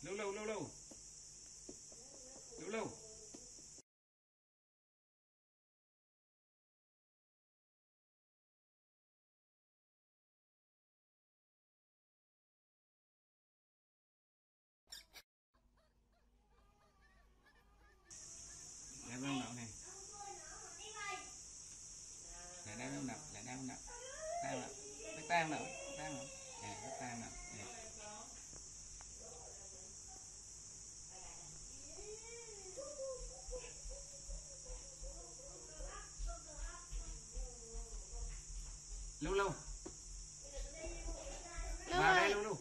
Lulu, Lulu. Lulu. Đem đâu nậu này. Lại đem đâu nậu, lại đem nậu. Tang nậu. Tang nậu, tang nậu. Nè, tang nậu. Nè. Lulu. Vào đây Lulu.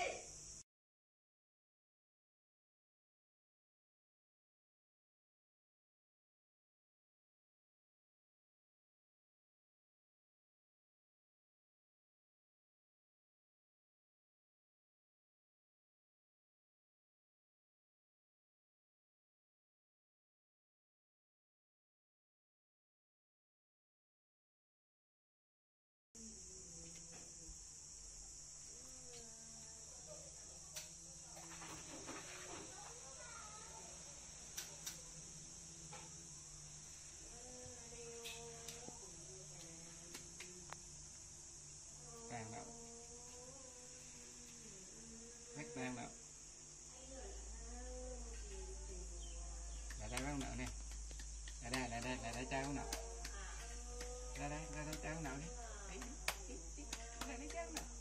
Tang nậu. Vách tang nậu. Lại đây bác nậu nè. Lại đây chơi con nậu. Ra đây chơi con nậu đi. Lại đây chơi con nậu.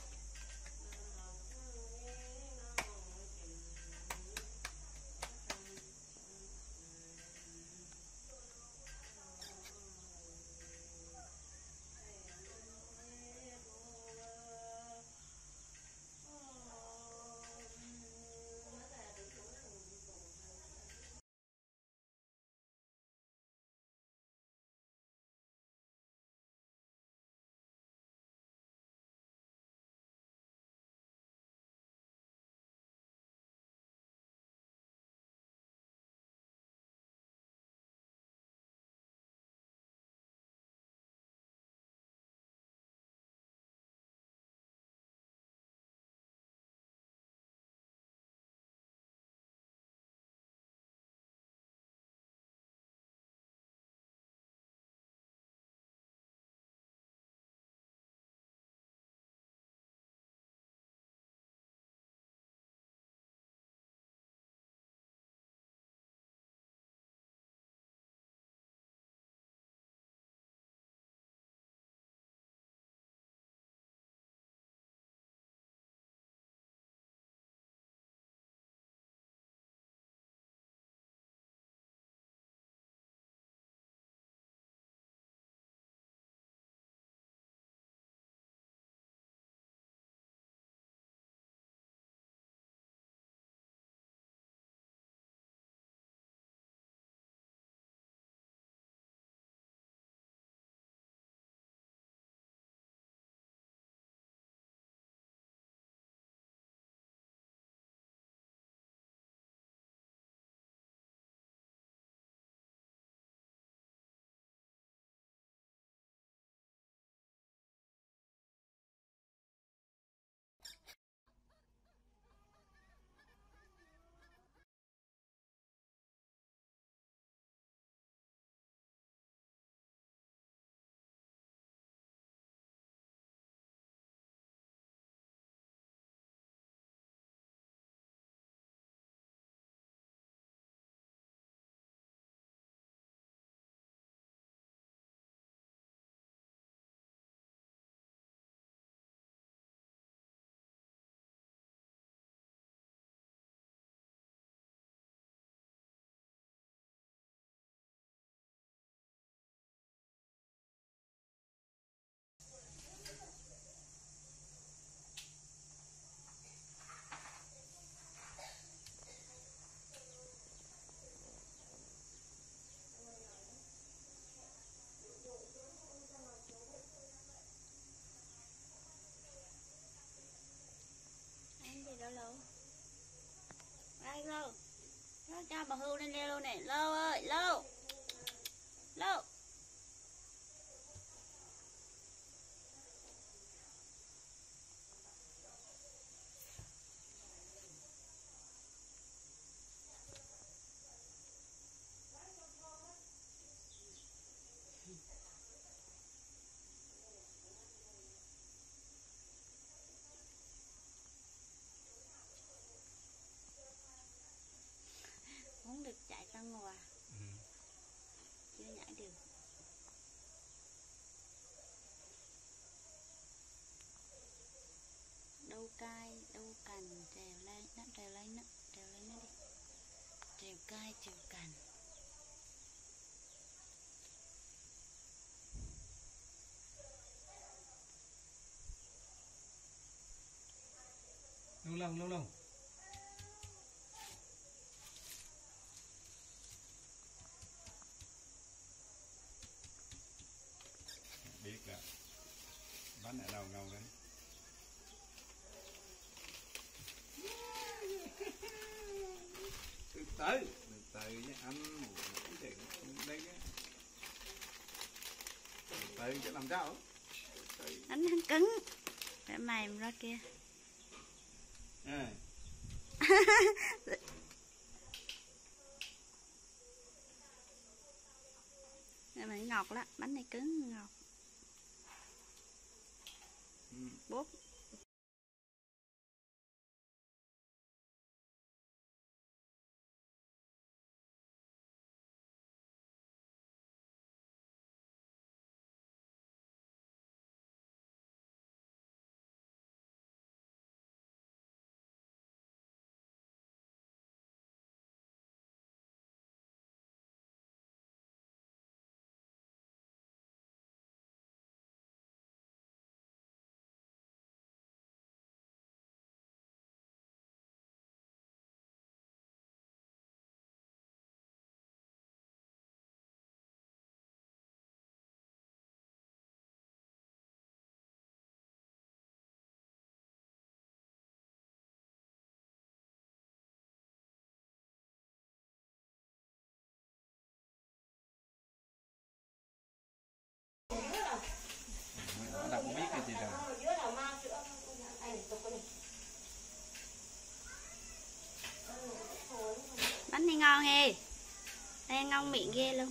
gì đâu Lô. Đây Lô. Nó cho bà Hưu lên đây luôn nè. Lô ơi, Lô. Lô. cay đu cành trèo lên nó đi, trèo cay trèo cành. Lâu. Biết là bánh ở đâu ngầu đấy. Từ từ với anh đây cái từ chứ làm sao Đánh hắn cứng phải mềm ra kia. à. Này ngọt lắm, bánh này cứng ngọt. Bốt. Đọc biết cái gì đâu. Bánh này ngon he. Đây ngon miệng ghê luôn.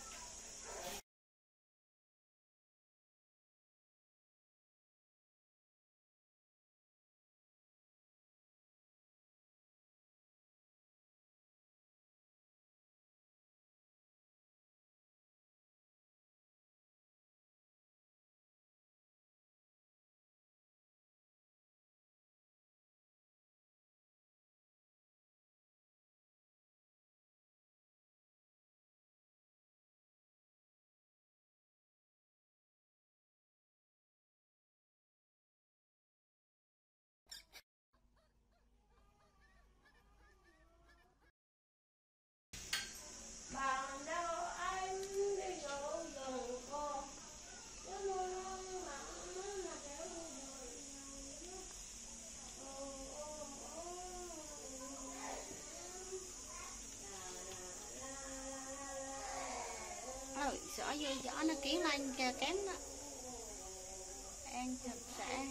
Giỏ dây giỏ nó kiến lên kém đó. Ăn thật sẽ.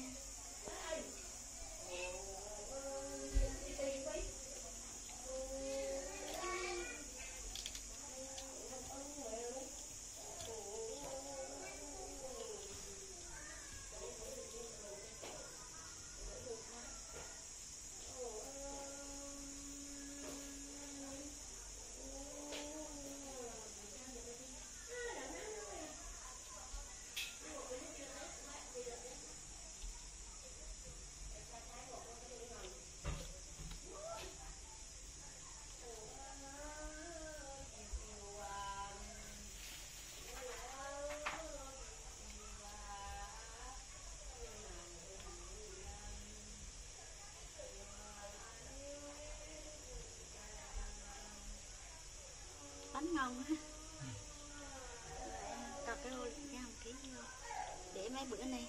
Bánh ngon ha. Tập cái hôi cái hồng ký luôn. Để mấy bữa nay.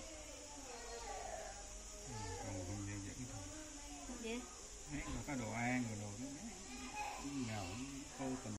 Còn không dễ dẫn thôi. Dạ. Có đồ ăn, đồ đó. Ngầu, khô tình.